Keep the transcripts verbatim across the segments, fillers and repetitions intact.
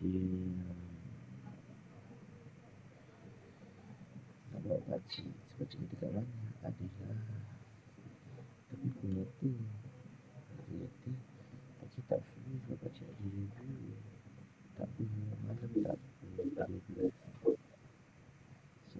dia nak bawa pakcik. Sebab cakap dekat mana? Adalah. Tapi aku kata, aku kata, pakcik tak free sebab pakcik ada review. Tak apa, malam tak apa, pukul dua belas. So,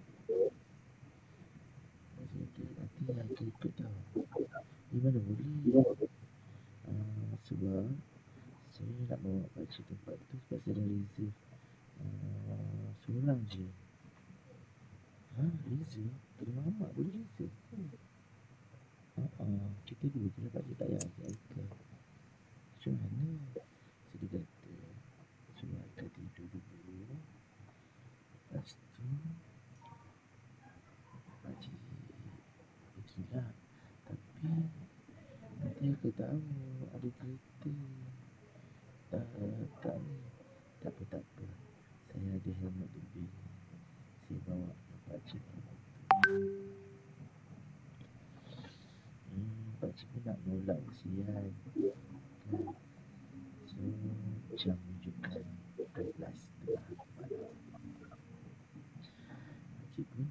pakcik kata, nanti aku ikut tau. Di mana boleh? Uh, sebab saya nak bawa pakcik tempat tu sebab saya dah reserve uh, seorang je. Ha, reserve? Terima mamak boleh reserve ke? Uh-uh, kita dua je lah, pakcik tak payah ajak Aika. Macam mana? So dia kata, suruh Aika tidur dulu. Lepas tu, pakcik pergi lah. Tapi, nanti Aika tahu ada kereta. Uh, tak ni. Tak apa, tak apa. Saya ada helmet lebih. Saya bawa pakcik helmet tu. Hmm, pakcik pun nak nolak kesian. Kan? So, jam menunjukkan dua belas tengah malam. Pakcik pun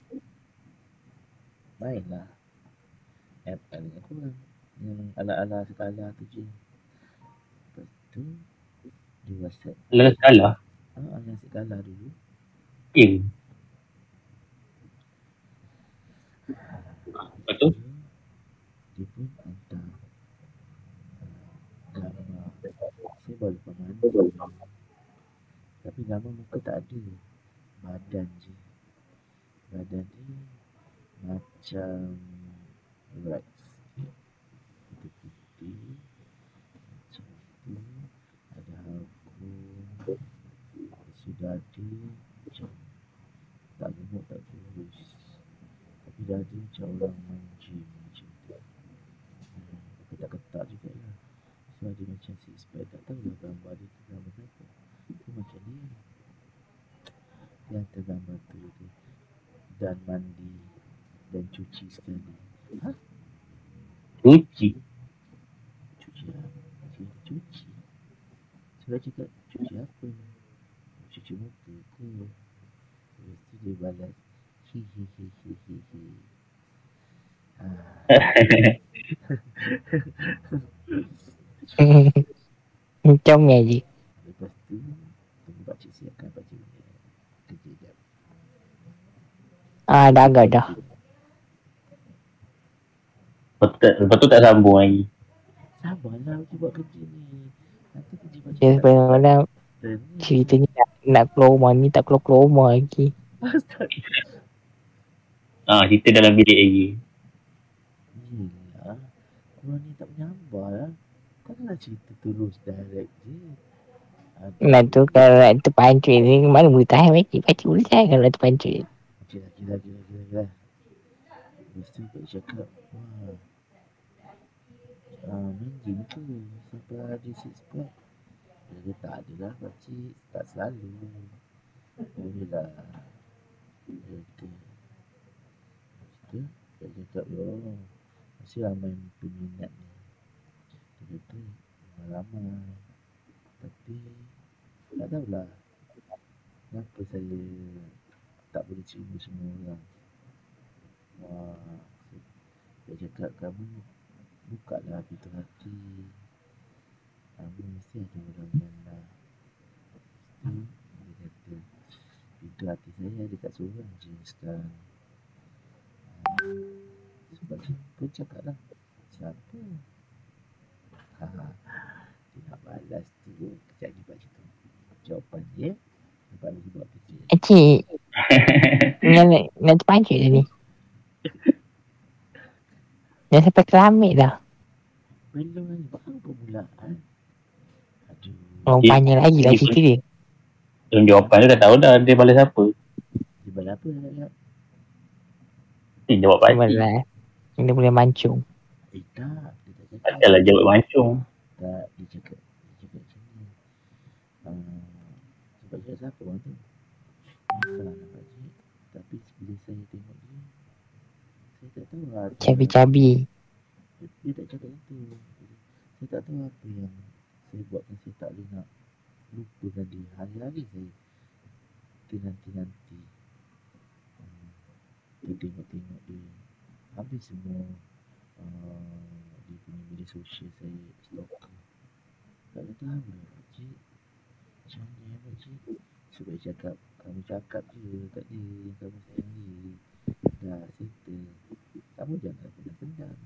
mainlah app dengan korang. Yang ala-ala skala tu je. Lepas tu, dia WhatsApp. Ala skala? Ah, yang skala dulu. Game? Lepas tu? Dia pun hantar uh, gambar. Saya baru lepas mandi. Tapi gambar muka tak ada. Badan je. Badan dia macam Rex. Putih-putih. Macam tu. Ada halkung. Sudah ada. Macam tak gemuk, tak kurus. Tapi dah ada macam orang main gym macam tu. Hmm, ketak-ketak jugalah. So ada macam six pack. Tak tahulah gambar dia tu gambar siapa. Tu macam dia. Dia hantar gambar tu dia. Dan mandi. Dan cuci sekali. Ha? Cuci? Cuci apa? Dia cuci. Saya cakap cuci apa? Cuci muka ke? Lepas tu dia balas. Hi hi hi hi hi hi. Ha. Macam ni je. Lepas tu tunggu pakcik siapkan pakcik punya kerja jap. Ah, dah agak dah. Lepas tu tak, lepas tu tak sambung lagi. Sabarlah pakcik buat kerja ni. Nanti kerja pakcik Dia tak sebenarnya betul. ceritanya nak, nak keluar rumah ni tak keluar-keluar rumah lagi. Astaga. Ah, cerita dalam bilik lagi. Yelah. Korang ni tak menyabar lah. Takkanlah cerita terus direct je. Aduh. Nah tu kalau nak terpancit ni mana boleh tahan pakcik. Pakcik boleh tahan kalau nak terpancit. Okey lah, gila, gila, gila, gila. Lepas tu pakcik cakap, wah. Uh, main gym ke? Sampai ada six pack. Dia kata tak ada lah pakcik. Tak selalu. Boleh lah. Dia kata. Lepas tu, pakcik cakap, oh. Masih ramai peminat ni. Dia kata, ramai. Tapi, tak tahulah. Kenapa saya tak boleh terima semua orang. Wah. Dia cakap, kamu buka lah pintu hati. Kamu mesti ada orang yang nak. Lepas tu, dia kata, pintu hati saya dekat seorang je sekarang. Sebab tu, pun cakap lah. Siapa? Ha, dia nak balas tu. Kejap ni pakcik tu. Jawapan dia. Lepas lagi buat kerja. Pakcik. Nak, nak, nak terpancit dah ni. Dah sampai keramik dah. Belum lagi. Baru permulaan. Aduh. Oh, Dia- panjang lagi lah dia cerita pun- dia. Dalam jawapan dia dah tahu dah dia balas apa. Dia balas apa? Nak? Dia jawab Dia pakcik. boleh, dia boleh mancung. Eh tak. Dia tak cakap. Takkanlah jawab mancung. Tak. Dia cakap. Dia cakap macam ni. Uh, sebab cakap siapa orang tu? Bukan anak pakcik. Tapi bila saya tengok dia. Saya tak tahu lah. Cabi-cabi. Dia, dia tak cakap itu. Saya tak tahu apa yang saya buatkan saya tak boleh nak lupakan dia. Hari-hari saya nanti-nanti hmm, dia tengok-tengok dia. Habis semua uh, dia punya media sosial saya stalker. Tak ada tahu lah pakcik. Macam mana ya pakcik? Supaya cakap, kamu cakap je kat dia yang kamu sayang dia. Dah settle. Kamu jangan pendam-pendam.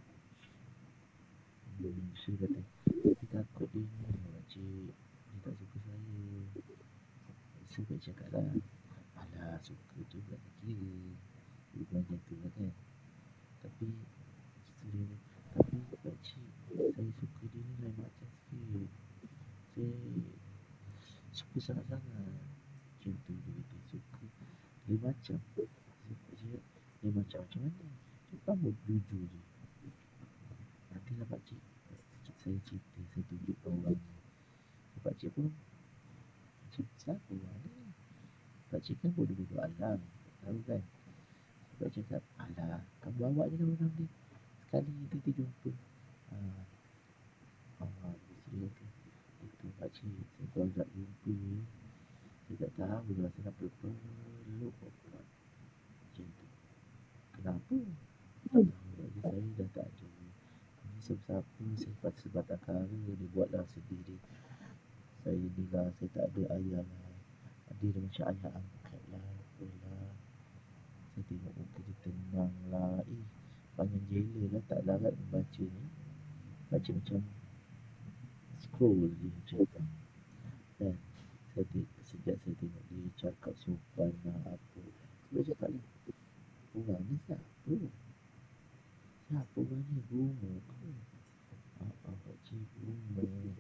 Hmm, saya kata, tapi takut dia ni pakcik. Dia tak suka saya. Saya baik cakap lah. Alah, suka tu bukan kira. Bukan macam tu lah kan. Tapi, isteri dia, tapi pakcik, saya suka dia ni lain macam sikit. Saya suka sangat-sangat. Macam tu dia kata, suka. Lain macam. Saya cakap, lain macam macam mana? Cakap kamu jujur je. Nantilah pakcik, saya cerita, saya tunjuk orang ni. Pakcik pun, macam siapa orang ni? Pakcik kan bodoh-bodoh alam. Tahu kan? Pakcik cakap, alah, kamu bawa je lah orang ni. Sekali kita jumpa. Ah, ah, isteri kata, itu pakcik, saya kalau tak jumpa, saya tak tahu lah saya nak peluk apa. Macam tu. Kenapa? Tak tahu lagi, saya dah tak ada. Ini siapa-siapa, saya patut sebatang kara, dia buatlah sendiri. Saya ni lah, saya tak ada ayah lah. Dia dah macam ayah angkat lah, apalah. Saya tengok muka dia tenang lah. Eh, panjang jela lah, tak larat membaca ni. Baca macam scroll je macam tu. Dan saya tengok, sejak saya tengok dia cakap sopan lah apa. Saya cakap ni, orang ni siapa? Siapa orang ni? Rumah ke? Apa pakcik rumah?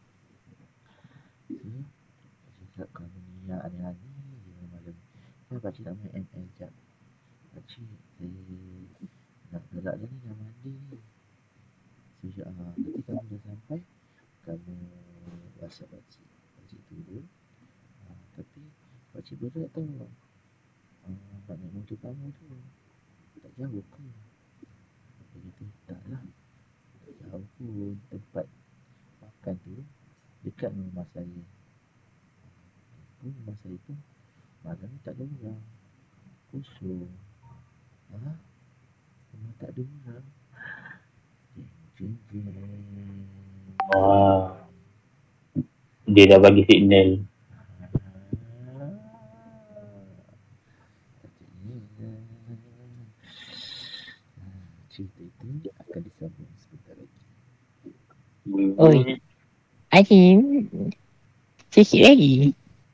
Saya cakap kamu ni yang aneh-aneh je malam. Saya pakcik nak main M L jap. Pakcik, saya nak gerak dah ni, nak mandi ni. Saya cakap, ah, nanti kamu dah sampai, kamu WhatsApp pakcik. Pakcik turun. Ah, tapi pakcik berat tau. Ah, nak naik motor kamu tu. Tak jauh ke? Dia kata, tak lah. Tak jauh pun. Tempat makan tu dekat dengan rumah saya. Pun rumah saya pun malam ni tak ada orang. Kosong. Ha? Rumah tak ada orang. Jeng, jeng, jeng. Wah, dia dah bagi signal. Ah, katanya, ah, cerita itu akan disambung sebentar lagi. Oi. Aji, sikit lagi.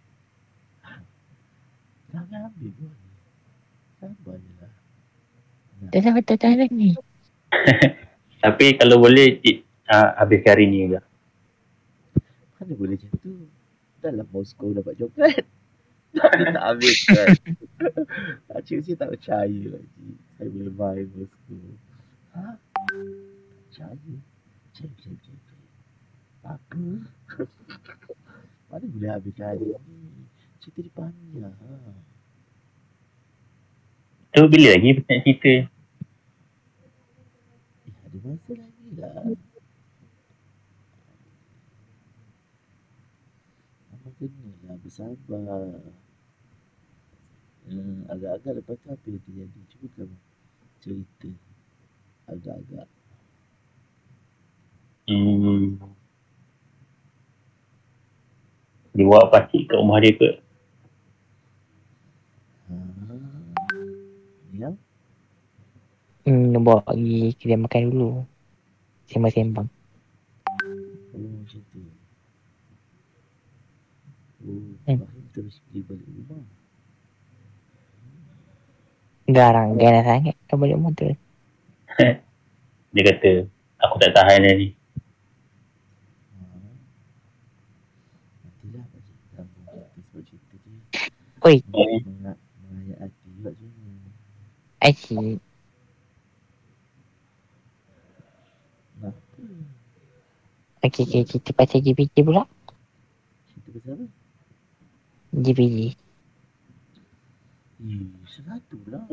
Jangan ambil pun. Sabar je lah. Tak sabar tak tahan lagi. Tapi kalau boleh, cik, uh, habiskan hari ni juga. Mana boleh macam tu? Dalam Moskow dapat coklat. Tapi tak habiskan. Cik mesti tak percaya lagi. Saya boleh main Moskow. Ha? Tak percaya? Percaya, percaya, percaya, percaya. Apa? Mana boleh habiskan hari ni? Cerita dia panjang. Ha? Tu bila lagi nak cerita? Eh, ada masa lagi lah. Abang kenalah bersabar. Hmm, agak-agak lepas tu apa yang terjadi? Cuba kamu cerita. Agak-agak. Hmm. Dia bawa pakcik kat rumah dia ke? Ha? Yang? Hmm, bawa pergi kedai makan dulu. Sembang-sembang. Oh, macam tu. Oh, Hmm. Fahim terus pergi balik rumah. Garang, garang sangat kau balik motor. Dia kata, aku tak tahan dah ni. Ha? Nantilah pakcik sambung cerita sebab cerita dia Oi, meng- meng- mengayat hati juga sebenarnya. Aji. Kenapa? Okey, okey, cerita pasal G P G pula. Cerita pasal apa? G P G. Eh, satu lah.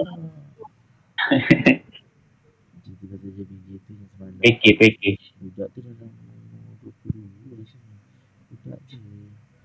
Cerita pasal J P J tu yang semalam. Package, package. Budak tu dalam umur dua puluh dua rasanya. Budak je.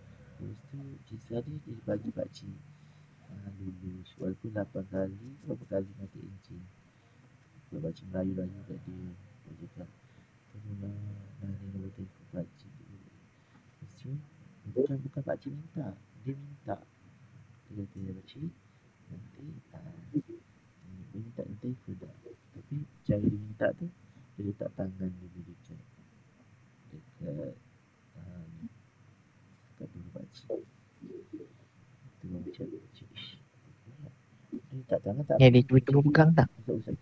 kisah dia dia bagi pakcik uh, lulus walaupun lapan kali berapa kali mati encing. Kalau pakcik merayu-rayu kat dia, dia cakap tolonglah nari nombor telefon pakcik. Lepas tu bukan bukan pakcik minta, dia minta. Dia kata pakcik nanti uh, dia minta telefon tak, tapi cara dia minta tu dia letak tangan dulu dekat dekat uh, kat dulu pakcik. Tu orang macam pakcik ish, dia letak tangan tak Dia apa, ada cuba-cuba pegang tak? usap-usap.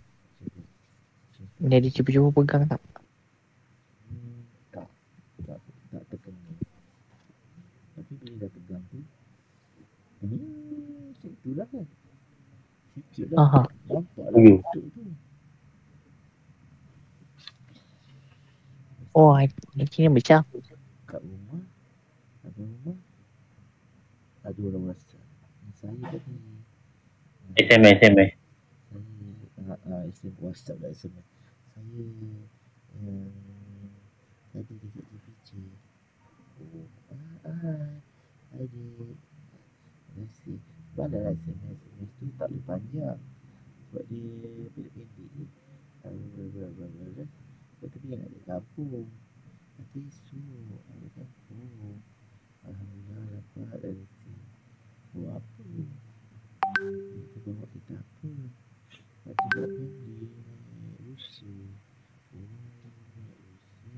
Dia ada cuba-cuba pegang tak? Hmm, tak, tak, tak terkena. Tapi bila dah pegang tu, hmm, macam tu lah kan. Sikit lah, Aha. nampak lah Okay. betul tu. Oh, ini besar. Kat rumah, abang rumah, ada orang WhatsApp. Saya tadi, S M S, S M S. saya, uh, uh, S M S, WhatsApp lah S M S. Saya, uh, tadi dekat T P J. Oh, ah, ah, adik. Terima kasih. Balas S M S. S M S tu tak boleh panjang. Sebab dia pendek-pendek je. Blablabla. Lepas tu dia nak balik kampung. Nanti esok balik kampung. Alhamdulillah dapat dah rezeki. Buat apa? Kita bawa kereta apa? Pakcik buat pendek. Naik rusa. Oh, naik rusa.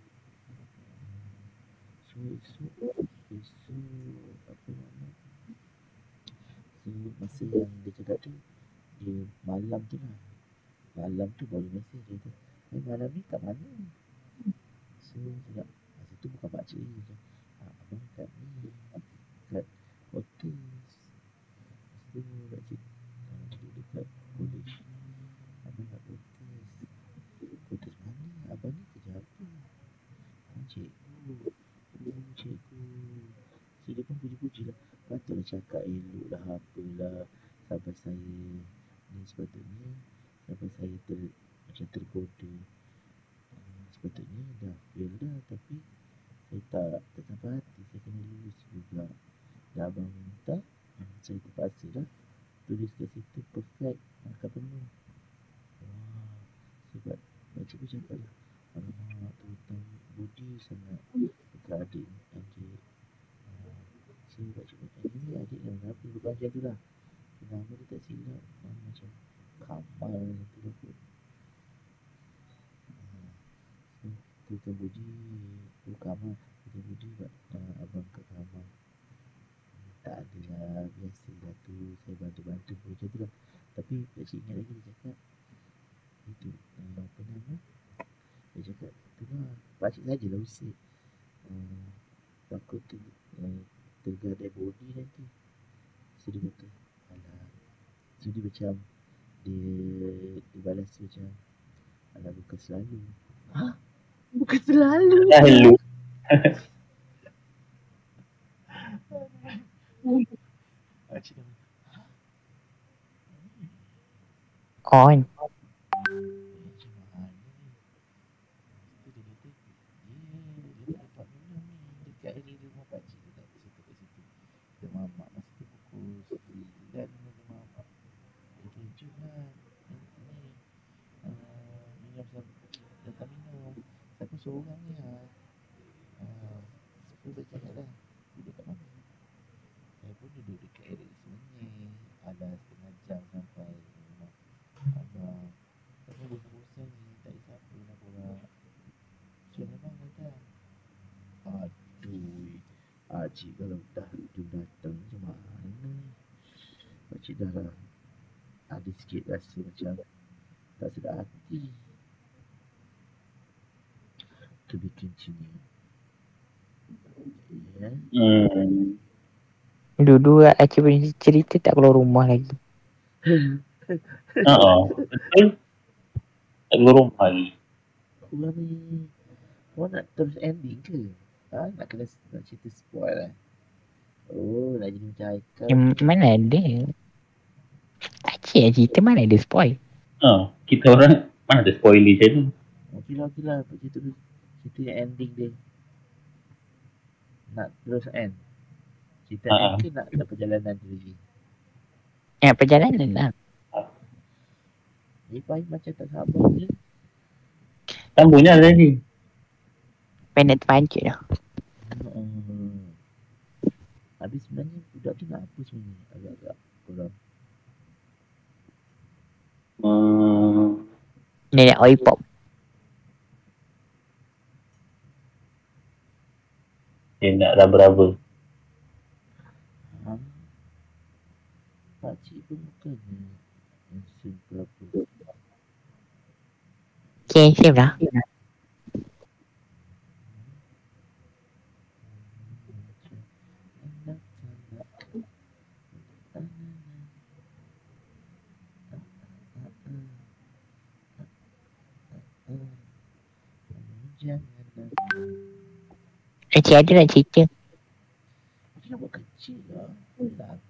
So esok, esok apa nama? So masa yang dia cakap tu, dia malam tu lah. Malam tu baru mesej dia kata, eh malam ni kat mana? So cakap, masa tu bukan pakcik lagi. Dia ah, abang kat ni, kat Fortis. Lepas tu pakcik ah, duduk dekat college. Abang kat Fortis. Fortis mana? Abang ni kerja apa? Ah, cikgu. Oh cikgu. So dia pun puji-puji lah. Patutlah cakap elok lah apalah. Sampai saya ni sepatutnya sampai saya ter, macam tergoda. Uh, sepatutnya dah fail dah tapi saya tak tak sampai hati. Saya kena lulus juga. Dah abang minta, uh, saya terpaksa dah tulis kat situ perfect, markah penuh. Wah, sebab pakcik pun cakap lah, alamak tu hutang budi sangat dekat adik adik. Uh, so pakcik pun anyway adik dah berapa bukan macam tu lah. Nama dia tak silap, nama macam Kamal tu lah kot. Uh, so Tuan Budi, oh Kamal, Tuan Budi buat uh, abang kat Kamal. Hmm, tak adalah, biasa lah tu, saya bantu-bantu pun macam tu lah. Tapi pakcik ingat lagi dia cakap, itu uh, apa nama, dia cakap tu lah, pakcik sajalah usik. Uh, takut ter, uh, tergadai body nanti. So dia kata, alah. So dia macam, dia, dia balas macam, alah bukan selalu. Hah? Bukan selalu? Lalu. Pakcik dah, On. macam mana ni? Lepas tu dia kata, dia, dia tak dapat minum ni. Dekat area rumah pakcik tu tak ada situ kat situ. Dia mamak masa tu pukul sembilan dia mamak. Dia kata, jom lah. Ni, uh, minum sama, datang minum. Saya pun seorang ni lah. Uh, so dia cakap lah, duduk kat mana? Saya pun duduk dekat area Semenyih. Ada setengah jam sampai rumah abang. Saya pun bosan-bosan ni, tak ada siapa nak borak. So memang datang. Aduh, Acik kalau dah jom datang macam mana ni? Pakcik dah lah ada sikit rasa macam tak sedap hati. To be continued. Ya. Hmm. Dulu Acik punya cerita tak keluar rumah lagi. Uh-uh. Betul. Tak keluar rumah lagi. Korang ni, korang nak terus ending ke? Ha? Nak kena nak cerita spoil lah. Oh, nak jadi macam Haikal. Yang mana ada? Acik yang cerita mana ada spoil. Ha, kita orang mana ada spoiler macam tu. Okey lah, okey lah. Cerita dulu. Cerita yang ending dia. Nak terus end. Cerita Ha. ni ke nak, nak perjalanan tu lagi? Ya, perjalanan lah. Ni Fahim macam tak sabar je. Sambungnya tadi. Penat terpancit dah. Hmm. Habis sebenarnya budak tu nak apa sebenarnya? Agak-agak kurang. Hmm. Dia nak oi pop. Dia nak raba-raba. Ha? Pakcik pun bukannya handsome ke apa. Okay, save dah. Jangan Encik ada nak cerita. Dia nak buat kecil lah.